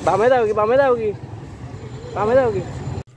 বামে দাও কি বামে দাও কি বামে দাও কি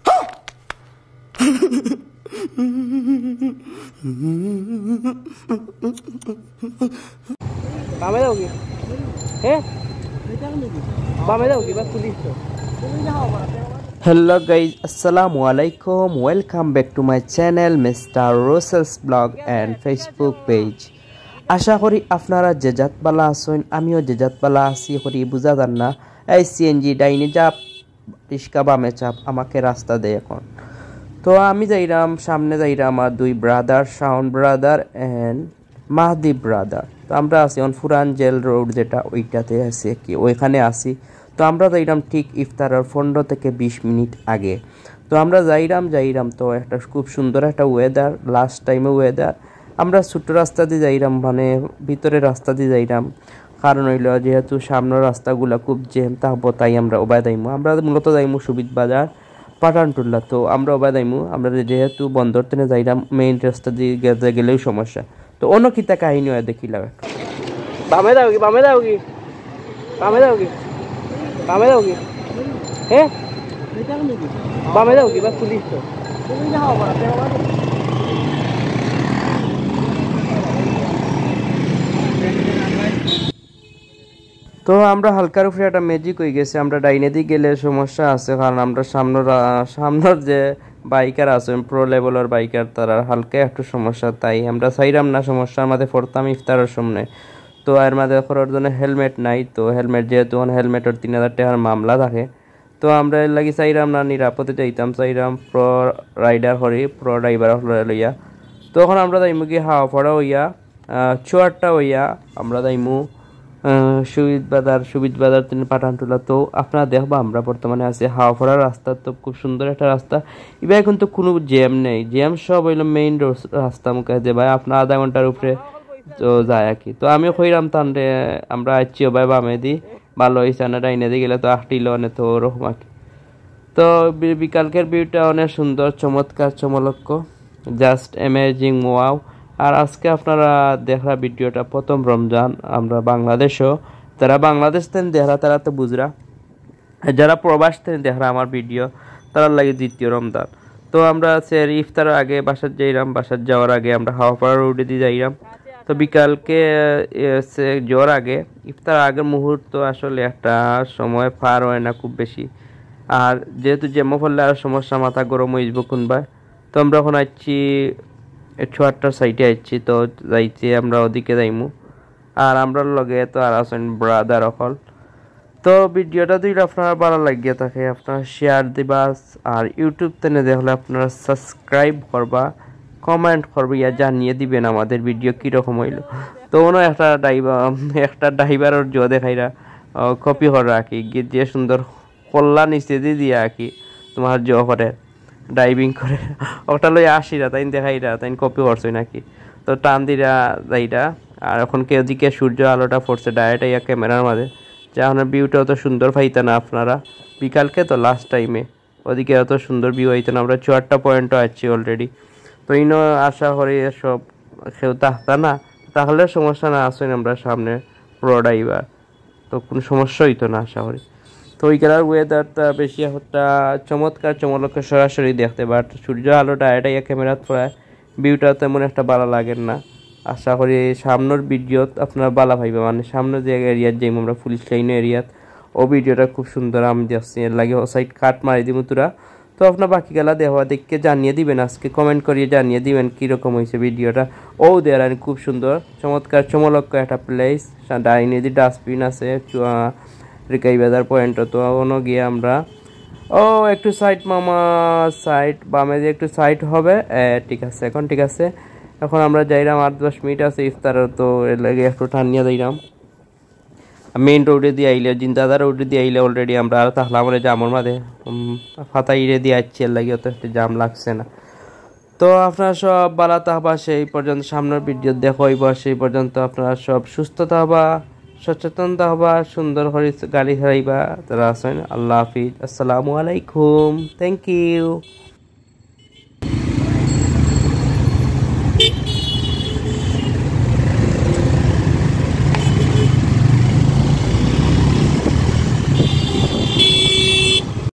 বামে দাও কি হ্যাঁ বামে দাও কি বা পুলিশ তো Hello guys, assalamu alaikum. Welcome back to my channel Mr. Russell's blog and Facebook page. আশা করি আপনারা যে জাত বালা আছেন আমিও যে জাত বালা আছি করি বুঝা যান না এই সিএনজি ডাইনে চাপ রিস্কা বামে চাপ আমাকে রাস্তা দেয় এখন তো আমি যাইরাম সামনে যাইরাম আমার দুই brother Shaon brother and Mahdi brother তো আমরা আছি অন ফুরান জেল রোড যেটা ওইটাতে আছে কি ওইখানে আছি তো আমরা যাইরাম ঠিক ইফতারের 15 থেকে 20 মিনিট আগে তো আমরা যাইরাম তো একটা খুব সুন্দর একটা ওয়েদার লাস্ট টাইমে ওয়েদার আমরা ছোট রাস্তা দিয়ে যাইরাম মানে ভিতরে রাস্তা দিয়ে যাইরাম কারণ হইল যেহেতু সামনের রাস্তাগুলো খুব জ্যাম থাকবো তাই আমরা ওবায় যাইমু আমরা মূলত যাইমু সুবিধ বাজার পাঠানটুল্লা তো আমরা ওবায় যাইমু আমরা যেহেতু বন্দর থেকে যাইরাম মেইন রাস্তা দিয়ে গেলেও সমস্যা তো অন্য কিতা কাহিনী হয় দেখিলাম বামে দাও কি বামে দাও কি বামে দাও কি বামে দাও কি হ্যাঁ বামে দাও কি বা পুলিশ তো তো আমরা হালকার উপরে একটা ম্যাজিক হয়ে গেছে আমরা ডাইনে দিকে গেলে সমস্যা আছে কারণ আমরা সামনের যে বাইকার আছে প্রো লেভেলের বাইকার তারা হালকা একটু সমস্যা তাই আমরা চাইরাম না সমস্যার মধ্যে পড়তাম ইফতারের সামনে তো এর মধ্যে করার জন্য হেলমেট নাই তো হেলমেট যেহেতু হেলমেটের 3000 টাকার মামলা থাকে তো আমরা এর লাগি চাইরাম না নিরাপদে যাইতাম চাইরাম প্রো রাইডার হরি প্রো ড্রাইভার লইয়া তখন আমরা যাইমু কি হাওয়া পড়া হইয়া চুয়ারটা হইয়া আমরা যাইমু সুবিধ বাজার তিনি পাঠানটুলা তো আপনারা দেখবা আমরা বর্তমানে আছি হাওড়া রাস্তা তো খুব সুন্দর একটা রাস্তা এবার কিন্তু কোনো জ্যাম নেই জ্যাম সব হইলো মেইন রাস্তা মুখে যে ভাই আপনার আধা ঘন্টার উপরে তো যায় আর কি তো আমিও কইরাম তানরে আমরা আছি ভাই বামে দি ভালো হয়েছে না ডাইনে দিয়ে গেলে তো আটটিল অনেক তো ওরকম আর কি তো বিকালকের ভিউটা অনেক সুন্দর চমৎকার চমলক্ষ জাস্ট অ্যামেজিং ওয়াও আর আজকে আপনারা দেখা ভিডিওটা প্রথম রমজান আমরা বাংলাদেশও যারা বাংলাদেশ থেকে দেখা তারা তো বুঝরা যারা প্রবাস থেকে দেখা আমার ভিডিও তারা লাগে দ্বিতীয় রমজান তো আমরা ইফতারের আগে বাসার যাওয়ার আগে আমরা হাওড়া রোডে দিয়ে যাইরাম তো বিকালকে যাওয়ার আগে ইফতার আগের মুহূর্ত আসলে একটা সময় পার হয় না খুব বেশি আর যেহেতু জ্যামো ফেললে আর সমস্যা মাথা গরম হয়ে যাবো কোনবার তো আমরা এখন আসছি 108টার সাইডে আসছি তো যাইতে আমরা ওদিকে যাইমু আর আমরা লগে তো আর আছেন ব্রাদার অকল তো ভিডিওটা যদি আপনারা ভালো লাগিয়ে থাকে আপনারা শেয়ার দিবা আর ইউটিউব থেকে দেখলে আপনারা সাবস্ক্রাইব করবা কমেন্ট করবে ইয়া জানিয়ে দিবেন আমাদের ভিডিও কীরকম হইলো তো কোনো একটা ড্রাইভারের জো দেখাইরা কপি করে রাখি গিয়ে যে সুন্দর কল্লা নিচে দিয়ে দিয়ে রাখি তোমার জো করে ড্রাইভিং করে ওটা লই আসিরা তাই দেখাইরা তাই কপি করছই নাকি তো টান দিরা যাইরা আর এখন কেউ দিকে সূর্য আলোটা পড়ছে ডাইরেক্ট ইয়া ক্যামেরার মাঝে যে এখন ভিউটা অত সুন্দর পাইতে না আপনারা বিকালকে তো লাস্ট টাইমে ওদিকে অত সুন্দর ভিউ হইতো না আমরা 4টা পয়েন্টও আছি অলরেডি তো ইনো আশা করি সব কেউ থাকতা না তাহলে সমস্যা না আসেন আমরা সামনে প্রো ড্রাইভার তো কোনো সমস্যা হইতো না আশা করি তো ওইখানের ওয়েদারটা বেশি একটা চমৎকার চমলকে সরাসরি দেখতে বাট সূর্য আলোটা এটা ক্যামেরাত পড়ায় ভিউটা তেমন একটা ভালো লাগে না আশা করি সামনের ভিডিওত আপনারা ভালো পাইবে মানে সামনের যে এরিয়াত যাইম আমরা পুলিশ লাইন এরিয়াত ও ভিডিওটা খুব সুন্দর আমি দেখছি এর লাগে ও সাইড কাট মারি দিব তোরা তো আপনার বাকি গেলা দেখে জানিয়ে দিবেন আজকে কমেন্ট করিয়ে জানিয়ে দিবেন কীরকম হয়েছে ভিডিওটা ও দেয়ার খুব সুন্দর চমৎকার চমলক্ষ একটা প্লেস ডাইনে দি ডাস্টবিন আছে রিকাই বাজার পয়েন্ট তো অন্য গিয়ে আমরা ও একটু সাইড মামা সাইড বামে দিয়ে একটু সাইড হবে ঠিক আছে এখন আমরা যাইরাম 8-10 মিনিট আছে ইফতারের তো এর লাগে একটু টানিয়ে যাইরাম মেইন রোডে দিয়ে আইলে জিন্দাদা রোডে দিয়ে আইলে অলরেডি আমরা আর তাহলাম জামর মাঝে ফাতাইরে দিয়ে আসছি এর লাগে অত একটা জাম লাগছে না তো আপনারা সব ভালো থাকবা সেই পর্যন্ত সামনের ভিডিও দেখব সেই পর্যন্ত আপনারা সব সুস্থ থাকবা সচেতন থাকবা সুন্দর করে গাড়ি চালাইবা তারা আছেন আল্লাহ হাফিজ আসসালামু আলাইকুম থ্যাংক ইউ